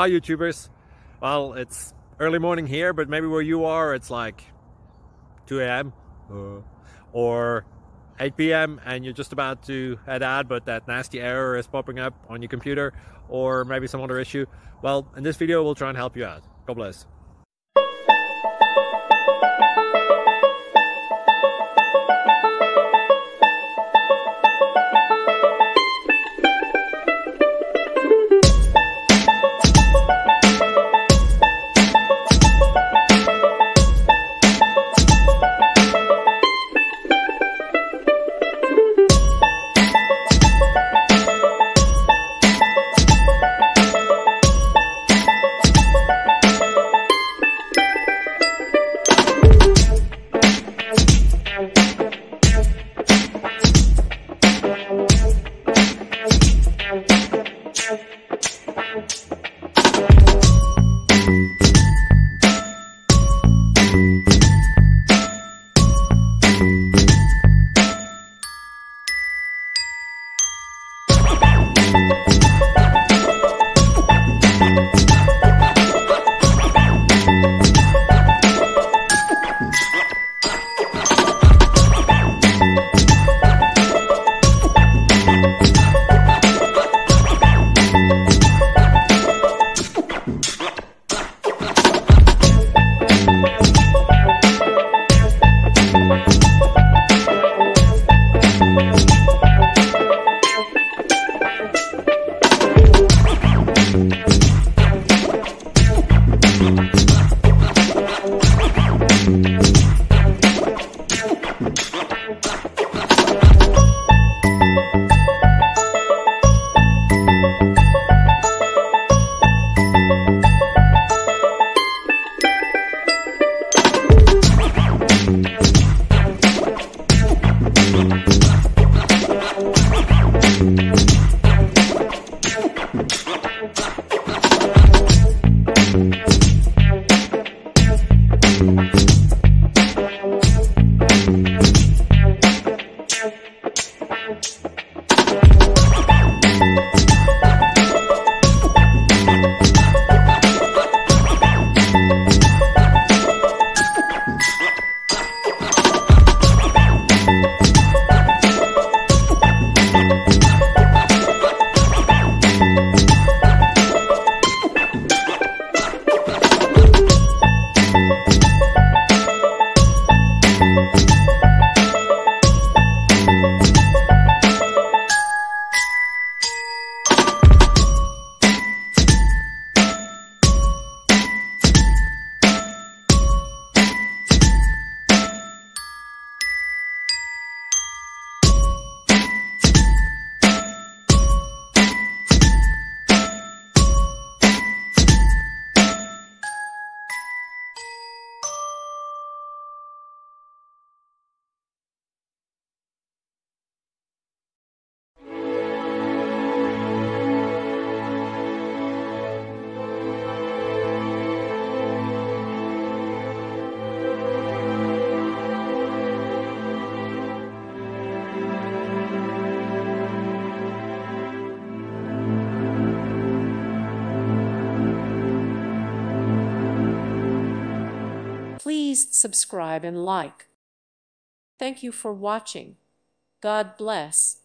Hi YouTubers. Well, it's early morning here, but maybe where you are it's like 2 a.m. or 8 p.m. and you're just about to head out, but that nasty error is popping up on your computer, or maybe some other issue. Well, in this video we'll try and help you out. God bless. Please subscribe and like. Thank you for watching. God bless.